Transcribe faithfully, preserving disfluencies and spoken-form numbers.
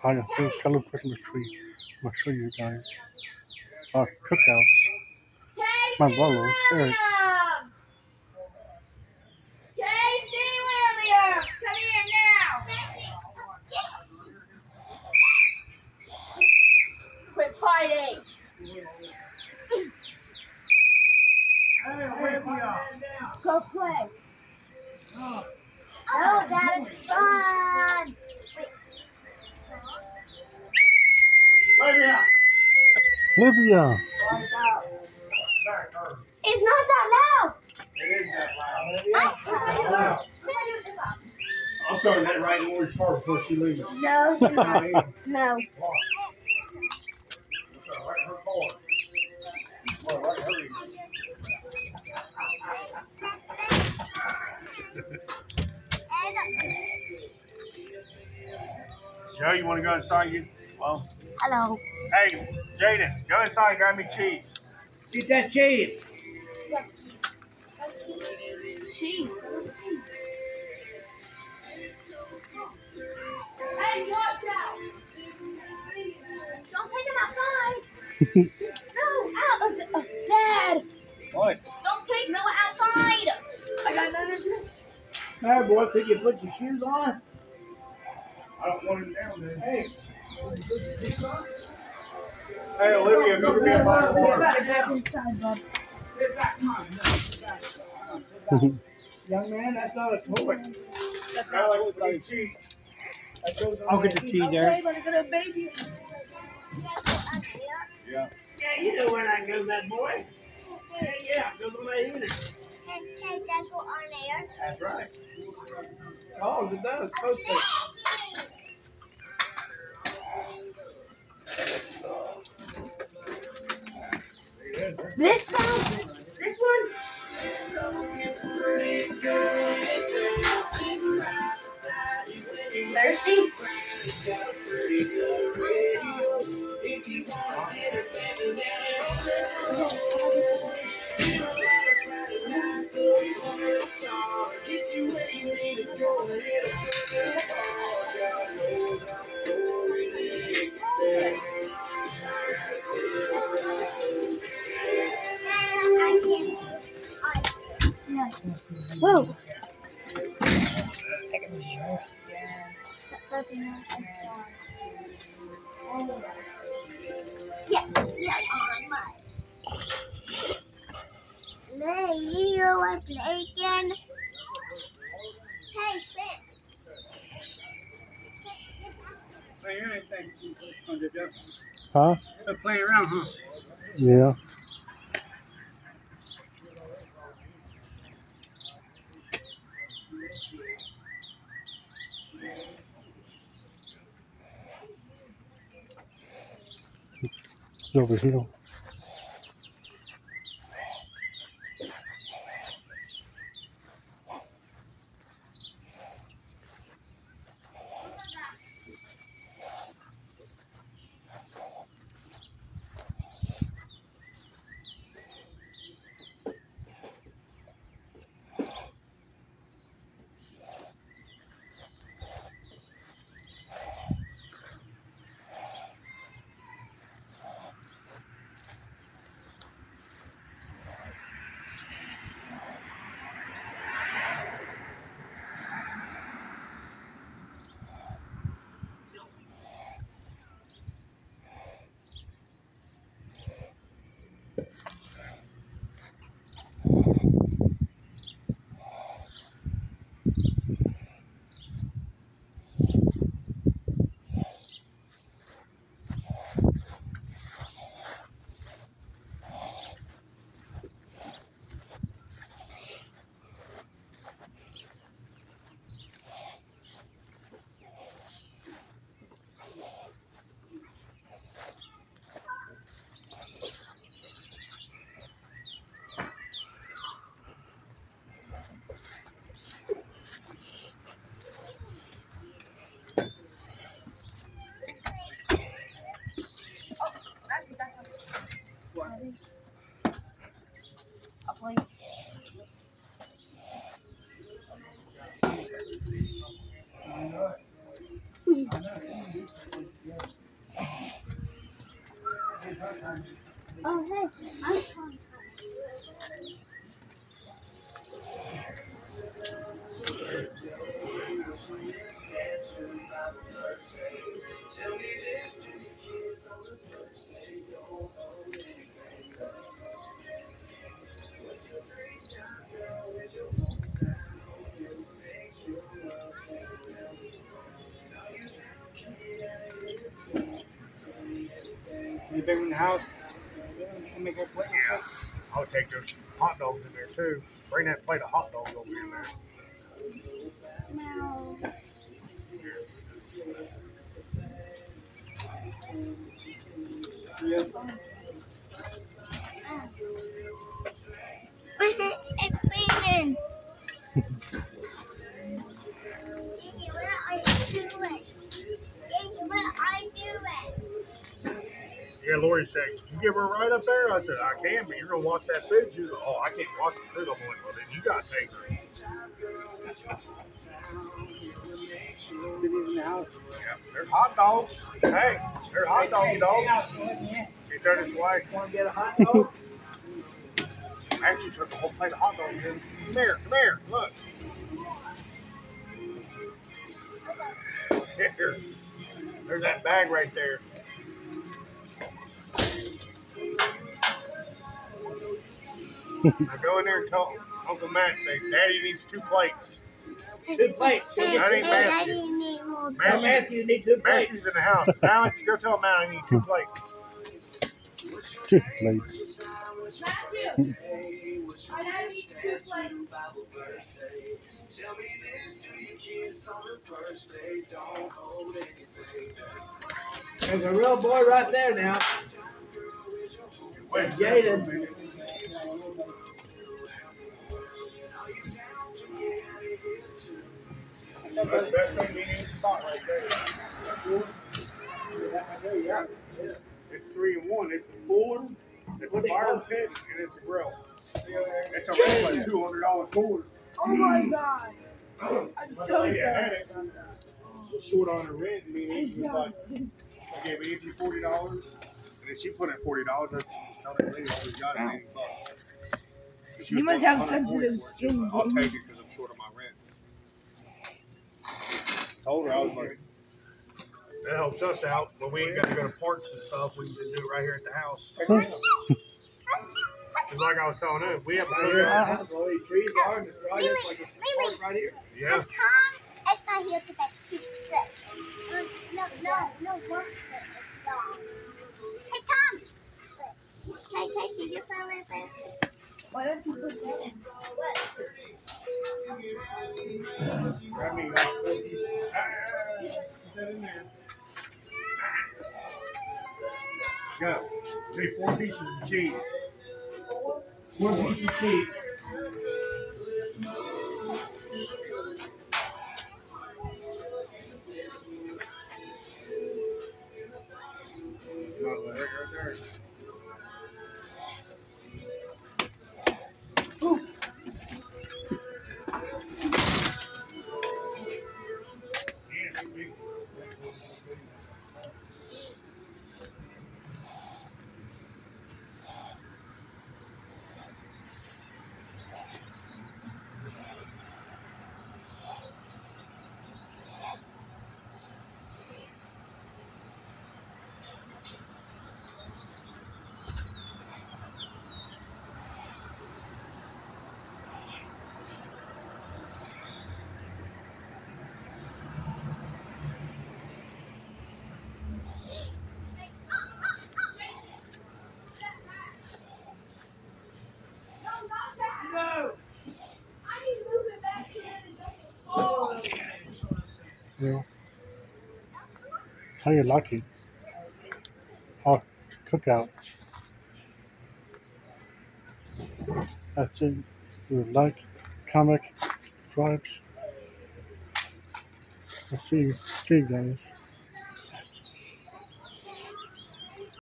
I don't feel shallow Christmas tree. I'm gonna show you guys our cookouts. My brother's there. Casey Williams, come here now. Quit fighting. Go play. Oh, Dad, it's fun. Olivia. Olivia. It's not that loud. It is that loud. I'm throwing that right in Lori's car before she leaves. No, you're not. No. Right in her car. Right in her ear. Joe, you want to go inside? You well. Hello. Hey, Jaden, go inside and grab me cheese. Get that cheese. Cheese. Hey, watch out! Don't take him outside. No, out. Uh, uh, Dad. What? Don't take Noah outside. I got another dress. Hey, boy, could you put your shoes on? I don't want him down there. Hey. Hey, Olivia, go get me a bottle of water. Get back inside, bud. Get back, come on. Young man, that's not a toy. That's not like a cheese. I'll get the cheese there. Yeah. Yeah, you know where that goes, that boy. Yeah, yeah, goes on that unit. Hey, hey, that go on there? That's right. Oh, it does. Supposed to. This one? This one? Thirsty? Whoa. Yeah, yeah, on my. Lay you are playing. Hey, Fitz. Playing anything on the deck. Huh? They're playing around, huh? Yeah. Over here. Oh, hey, I'm trying. You bring in the house? You make that plate? Yeah. I'll take those hot dogs in there too. Bring that plate of hot dogs over in there. No. Yeah. It's cleaning. What are you doing? What are you doing? Yeah, Lori said, "Can you give her a ride up there?" I said, "I can, but you're gonna watch that food." She was like, "Oh, I can't watch the food." I'm like, "Well, then you gotta take her." Yeah, there's hot dogs. Hey, there's hot dogs, dog. She turned his way. Want to get a hot dog? Actually, took a whole plate of hot dogs in. Come here, come here, look. Here, there's that bag right there. Now go in there and tell Uncle Matt, say, "Daddy needs two plates." Two plates. Hey, That ain't hey, Matthew. Daddy need more Matthew, Matthew need two plates. Matthew's in the house. Alex, go tell Matt I need two plates. Two plates. Matthew, I need two plates. There's a real boy right there now. Wait, Jaden. That's the best thing we need to spot right there. Yeah. It's three in one. It's the cooler, it's the fire pit, and it's the grill. It's a regular two hundred dollar cooler. Oh my God. I'm so sorry. Short on her rent, meaning she was like, "Okay, we give you forty dollars," and then she put in forty dollars. I tell that lady all we got is eighty bucks. You must have sensitive skin. I'll take it because I'm short on my rent. Told her I was like, that helps us out when we ain't got to go to parks and stuff. We can just do it right here at the house. It's like I was telling him, we have a Right here. All these trees are and it's right here. It's like a park right here. yeah. Tom, it's not here to back to sit. Um, no, no, no, no. Hey, Tom. Hey, Casey, you fell in there. Why don't you put that in? What? Grab me like four pieces. Ah, put that in there. Go. Say four pieces of cheese. Four pieces of cheese. Right there. Yeah. How you like it? Oh, cookout. That's it. You like, comment, subscribe. I'll see you, see you guys.